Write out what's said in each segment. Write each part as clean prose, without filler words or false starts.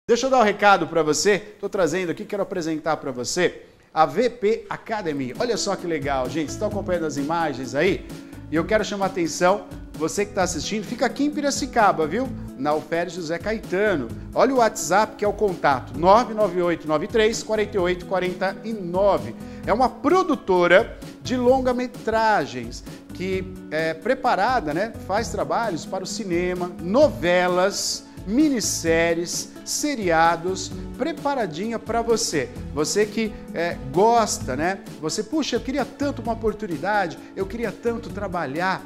Deixa eu dar um recado para você, estou trazendo aqui, quero apresentar para você a VP Academy. Olha só que legal, gente, vocês estão acompanhando as imagens aí? E eu quero chamar a atenção, você que está assistindo, fica aqui em Piracicaba, viu? Na Alferes José Caetano. Olha o WhatsApp, que é o contato, 99893-4849. É uma produtora de longa-metragens que é preparada, né? Faz trabalhos para o cinema, novelas, minisséries, seriados, preparadinha para você. Você que gosta, né? Você, puxa, eu queria tanto uma oportunidade, eu queria tanto trabalhar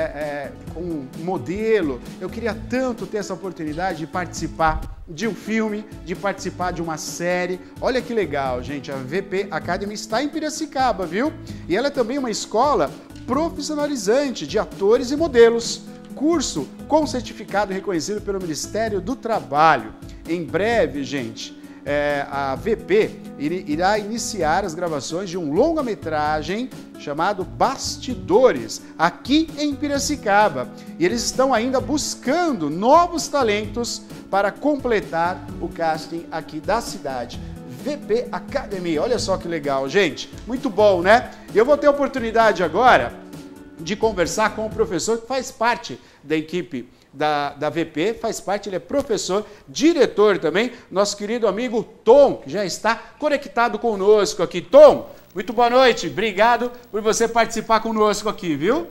com modelo, eu queria tanto ter essa oportunidade de participar de um filme, de participar de uma série. Olha que legal, gente, a VP Academy está em Piracicaba, viu? E ela é também uma escola profissionalizante de atores e modelos. Curso com certificado reconhecido pelo Ministério do Trabalho. Em breve, gente, a VP irá iniciar as gravações de um longa-metragem chamado Bastidores, aqui em Piracicaba. E eles estão ainda buscando novos talentos para completar o casting aqui da cidade. VP Academy, olha só que legal, gente. Muito bom, né? Eu vou ter a oportunidade agora de conversar com o professor que faz parte da equipe da VP, faz parte, ele é professor, diretor também, nosso querido amigo Tom, que já está conectado conosco aqui. Tom, muito boa noite, obrigado por você participar conosco aqui, viu?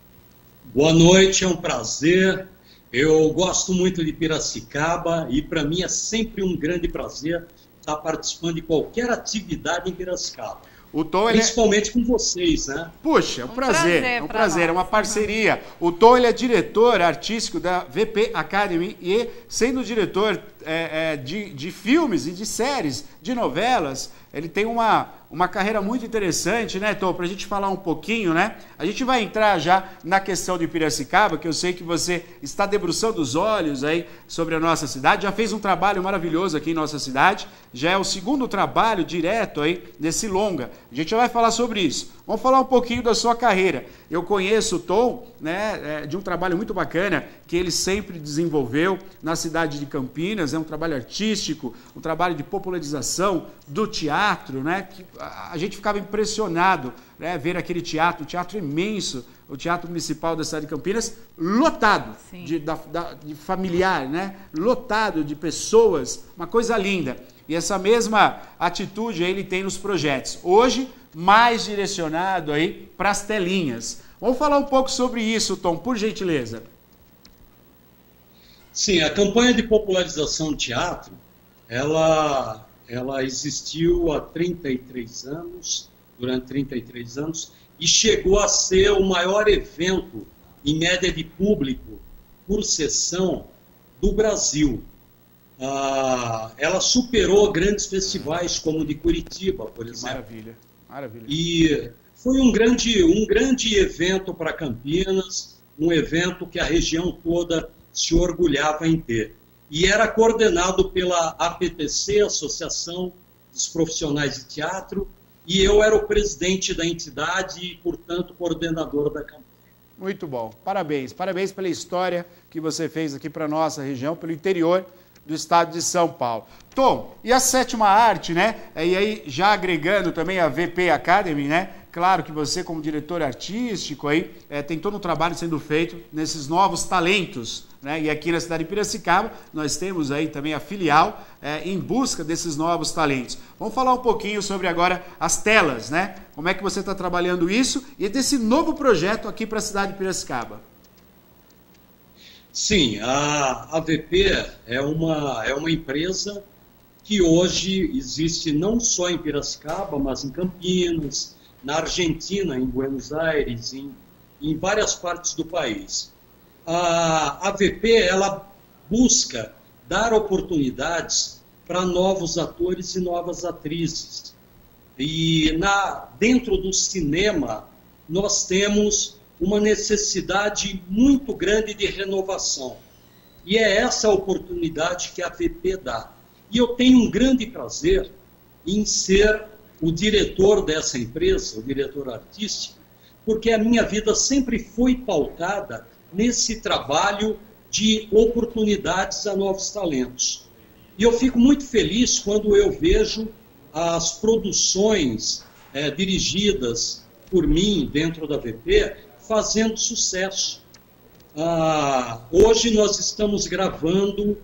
Boa noite, é um prazer. Eu gosto muito de Piracicaba e para mim é sempre um grande prazer estar participando de qualquer atividade em Piracicaba. O Tom, principalmente com vocês, né? Puxa, é um prazer, é uma parceria. O Tom, ele é diretor artístico da VP Academy e, sendo diretor de filmes e de séries, de novelas, ele tem uma carreira muito interessante, né, Tom? Para a gente falar um pouquinho, né? A gente vai entrar já na questão de Piracicaba, que eu sei que você está debruçando os olhos aí sobre a nossa cidade, já fez um trabalho maravilhoso aqui em nossa cidade, já é o segundo trabalho direto aí desse longa. A gente vai falar sobre isso. Vamos falar um pouquinho da sua carreira. Eu conheço o Tom, né, de um trabalho muito bacana que ele sempre desenvolveu na cidade de Campinas, é um trabalho artístico, um trabalho de popularização do teatro, né, que a gente ficava impressionado, né, ver aquele teatro, um teatro imenso, o Teatro Municipal da cidade de Campinas, lotado de familiar, né, lotado de pessoas, uma coisa linda. E essa mesma atitude ele tem nos projetos. Hoje, mais direcionado aí para as telinhas. Vamos falar um pouco sobre isso, Tom, por gentileza. Sim, a campanha de popularização do teatro, ela existiu há 33 anos, durante 33 anos, e chegou a ser o maior evento em média de público por sessão do Brasil. Ela superou grandes festivais como o de Curitiba, por exemplo. Maravilha, maravilha. E foi um grande evento para Campinas, um evento que a região toda se orgulhava em ter. E era coordenado pela APTC, Associação dos Profissionais de Teatro, e eu era o presidente da entidade e, portanto, coordenador da campanha. Muito bom. Parabéns. Parabéns pela história que você fez aqui para a nossa região, pelo interior do estado de São Paulo. Tom, e a sétima arte, né? E aí, já agregando também a VP Academy, né? Claro que você, como diretor artístico, aí, tem todo um trabalho sendo feito nesses novos talentos, né? E aqui na cidade de Piracicaba, nós temos aí também a filial em busca desses novos talentos. Vamos falar um pouquinho sobre agora as telas, né? Como é que você está trabalhando isso e desse novo projeto aqui para a cidade de Piracicaba? Sim, a VP é uma empresa que hoje existe não só em Piracicaba, mas em Campinas, na Argentina, em Buenos Aires, em várias partes do país. A VP, ela busca dar oportunidades para novos atores e novas atrizes. E dentro do cinema, nós temos uma necessidade muito grande de renovação. E é essa a oportunidade que a VP dá. E eu tenho um grande prazer em ser o diretor dessa empresa, o diretor artístico, porque a minha vida sempre foi pautada nesse trabalho de oportunidades a novos talentos. E eu fico muito feliz quando eu vejo as produções dirigidas por mim dentro da VP fazendo sucesso. Hoje nós estamos gravando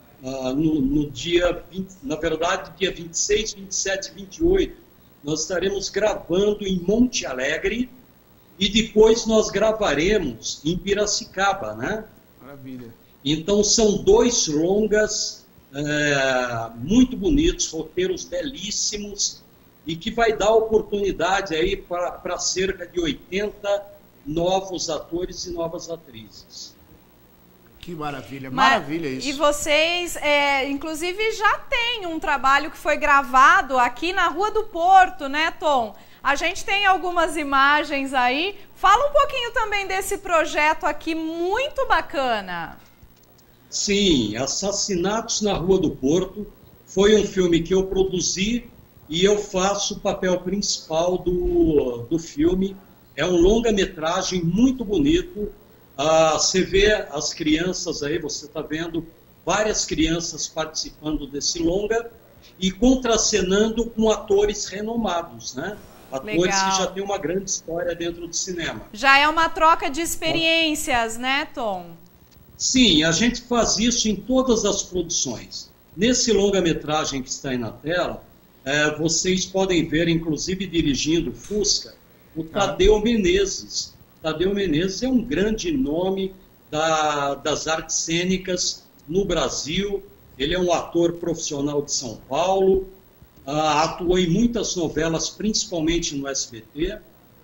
no dia 20, na verdade, dia 26, 27 e 28, nós estaremos gravando em Monte Alegre e depois nós gravaremos em Piracicaba, né? Maravilha. Então são 2 longas muito bonitos, roteiros belíssimos e que vai dar oportunidade aí para cerca de 80 novos atores e novas atrizes. Que maravilha, maravilha isso. E vocês, inclusive, já tem um trabalho que foi gravado aqui na Rua do Porto, né, Tom? A gente tem algumas imagens aí. Fala um pouquinho também desse projeto aqui, muito bacana. Sim, Assassinatos na Rua do Porto foi um filme que eu produzi e eu faço o papel principal do filme. É um longa-metragem muito bonito. Você vê as crianças aí, você está vendo várias crianças participando desse longa e contracenando com atores renomados, né? Atores Legal. que já têm uma grande história dentro do cinema. Já é uma troca de experiências, né, Tom? Sim, a gente faz isso em todas as produções. Nesse longa-metragem que está aí na tela, vocês podem ver, inclusive dirigindo Fusca, o Tadeu Menezes. Tadeu Menezes é um grande nome das artes cênicas no Brasil. Ele é um ator profissional de São Paulo, atuou em muitas novelas, principalmente no SBT,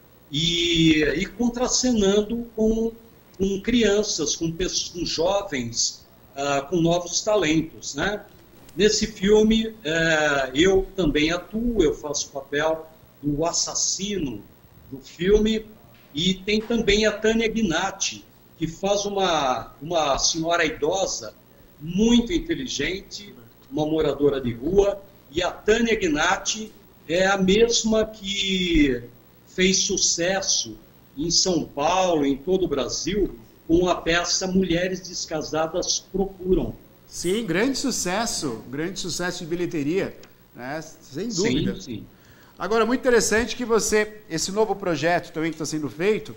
e contracenando com crianças, com jovens, com novos talentos, né? Nesse filme, eu também atuo, eu faço o papel do assassino do filme, e tem também a Tânia Gnatti, que faz uma senhora idosa, muito inteligente, uma moradora de rua, e a Tânia Gnatti é a mesma que fez sucesso em São Paulo, em todo o Brasil, com a peça Mulheres Descasadas Procuram. Sim, grande sucesso de bilheteria, né? Sem dúvida. Sim, sim. Agora, muito interessante que esse novo projeto também que está sendo feito,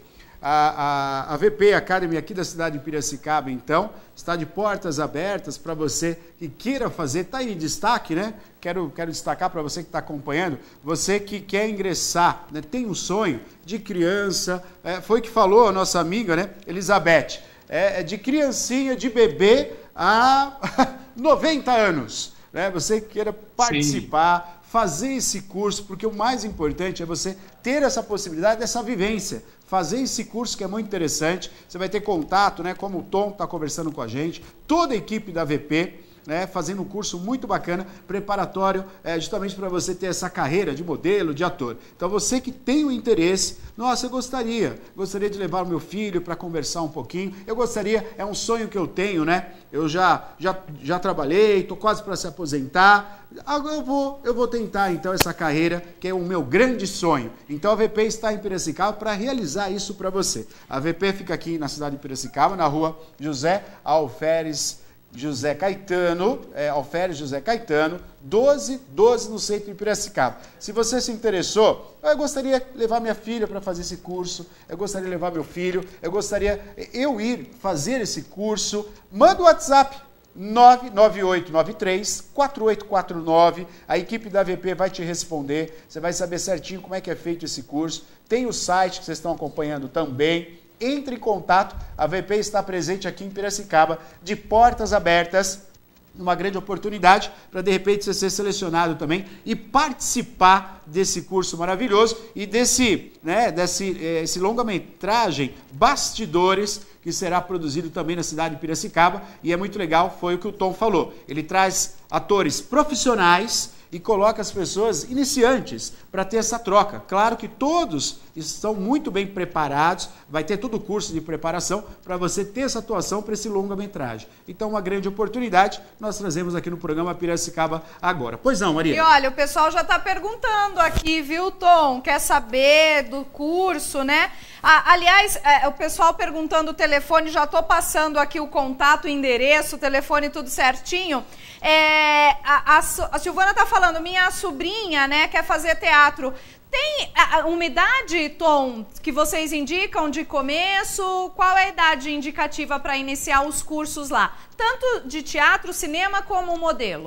a VP Academy aqui da cidade de Piracicaba, então, está de portas abertas para você que queira fazer, está aí em destaque, né? Quero destacar para você que está acompanhando, você que quer ingressar, né? Tem um sonho de criança, foi o que falou a nossa amiga, né? Elizabeth, de criancinha, de bebê a 90 anos, né? Você queira participar, sim, fazer esse curso, porque o mais importante é você ter essa possibilidade, essa vivência. Fazer esse curso que é muito interessante, você vai ter contato, né, como o Tom está conversando com a gente, toda a equipe da VP, né, fazendo um curso muito bacana, preparatório, justamente para você ter essa carreira de modelo, de ator. Então você que tem o interesse, nossa, eu gostaria de levar o meu filho para conversar um pouquinho, eu gostaria, é um sonho que eu tenho, né, eu já trabalhei, estou quase para se aposentar, agora eu vou tentar então essa carreira, que é o meu grande sonho. Então a VP está em Piracicaba para realizar isso para você. A VP fica aqui na cidade de Piracicaba, na rua José Alferes José Caetano, Alferes José Caetano, 1212 no centro de Piracicaba. Se você se interessou, eu gostaria de levar minha filha para fazer esse curso, eu gostaria de levar meu filho, eu gostaria ir fazer esse curso, manda o WhatsApp 99893-4849, a equipe da VP vai te responder, você vai saber certinho como é que é feito esse curso, tem o site que vocês estão acompanhando também. Entre em contato, a VP está presente aqui em Piracicaba, de portas abertas, uma grande oportunidade para de repente você ser selecionado também e participar desse curso maravilhoso e desse longa-metragem Bastidores, que será produzido também na cidade de Piracicaba, e é muito legal, foi o que o Tom falou. Ele traz atores profissionais e coloca as pessoas iniciantes para ter essa troca. Claro que todos estão muito bem preparados, vai ter todo o curso de preparação para você ter essa atuação para esse longa-metragem. Então, uma grande oportunidade nós trazemos aqui no programa Piracicaba agora. Pois não, Maria? E olha, o pessoal já está perguntando aqui, viu, Tom? Quer saber do curso, né? Aliás, o pessoal perguntando o telefone, já estou passando aqui o contato, o endereço, o telefone, tudo certinho. A Silvana está falando, minha sobrinha, né, quer fazer teatro. Tem uma idade, Tom, que vocês indicam de começo? Qual é a idade indicativa para iniciar os cursos lá? Tanto de teatro, cinema, como modelo?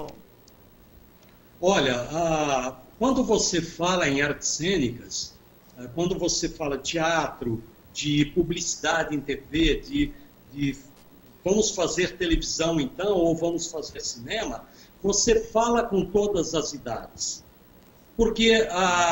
Olha, quando você fala em artes cênicas, quando você fala teatro, de publicidade em TV, de vamos fazer televisão então, ou vamos fazer cinema, você fala com todas as idades. Porque,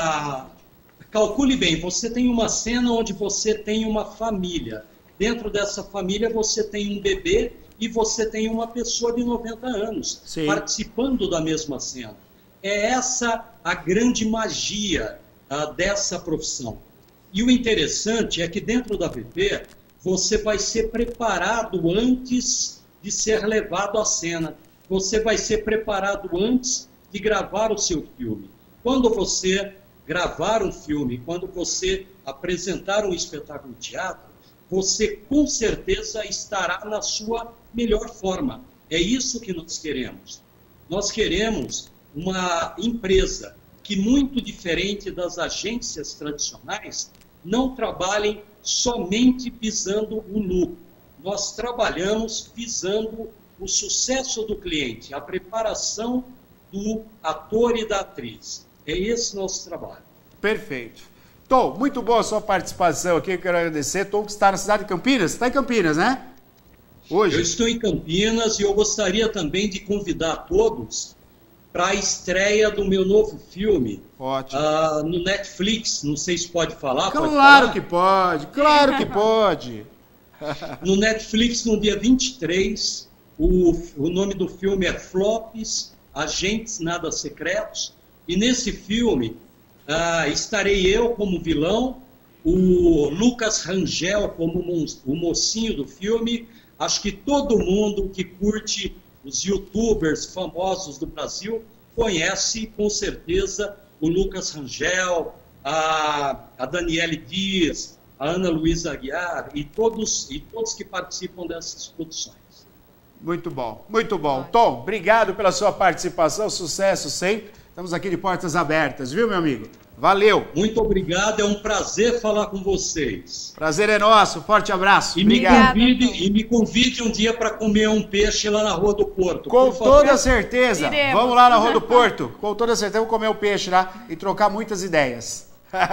calcule bem, você tem uma cena onde você tem uma família. Dentro dessa família você tem um bebê e você tem uma pessoa de 90 anos Sim. participando da mesma cena. É essa a grande magia dessa profissão. E o interessante é que dentro da VP você vai ser preparado antes de ser levado à cena. Você vai ser preparado antes de gravar o seu filme. Quando você gravar um filme, quando você apresentar um espetáculo de teatro, você com certeza estará na sua melhor forma. É isso que nós queremos. Nós queremos uma empresa que, muito diferente das agências tradicionais, não trabalhem somente visando o lucro. Nós trabalhamos visando o sucesso do cliente, a preparação do ator e da atriz. É esse nosso trabalho. Perfeito. Tom, muito boa a sua participação aqui, eu quero agradecer. Tom, que está na cidade de Campinas, você está em Campinas, né? Hoje. Eu estou em Campinas e eu gostaria também de convidar todos para a estreia do meu novo filme. Ótimo. No Netflix, não sei se pode falar. Claro que pode, claro que pode. No Netflix, no dia 23, o nome do filme é Flops, Agentes Nada Secretos, e nesse filme estarei eu como vilão, o Lucas Rangel como o mocinho do filme. Acho que todo mundo que curte os youtubers famosos do Brasil conhece com certeza o Lucas Rangel, a Daniele Dias, a Ana Luísa Aguiar e todos que participam dessas produções. Muito bom, muito bom. Tom, obrigado pela sua participação, sucesso sempre. Estamos aqui de portas abertas, viu, meu amigo? Valeu. Muito obrigado, é um prazer falar com vocês. Prazer é nosso, forte abraço. E obrigado. Me convide um dia para comer um peixe lá na Rua do Porto. Com toda certeza. Iremos. Vamos lá na Rua do Porto. Com toda certeza, vamos comer o peixe lá e trocar muitas ideias.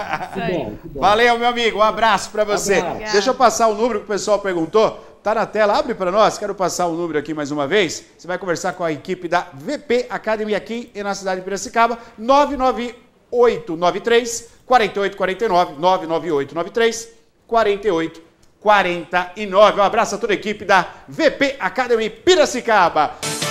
Que bom. Valeu, meu amigo. Um abraço para você. Abraço. Deixa eu passar o número que o pessoal perguntou. Tá na tela, abre para nós. Quero passar o número aqui mais uma vez. Você vai conversar com a equipe da VP Academy aqui na cidade de Piracicaba. 99893 4849, 99893 4849. Um abraço a toda a equipe da VP Academy Piracicaba.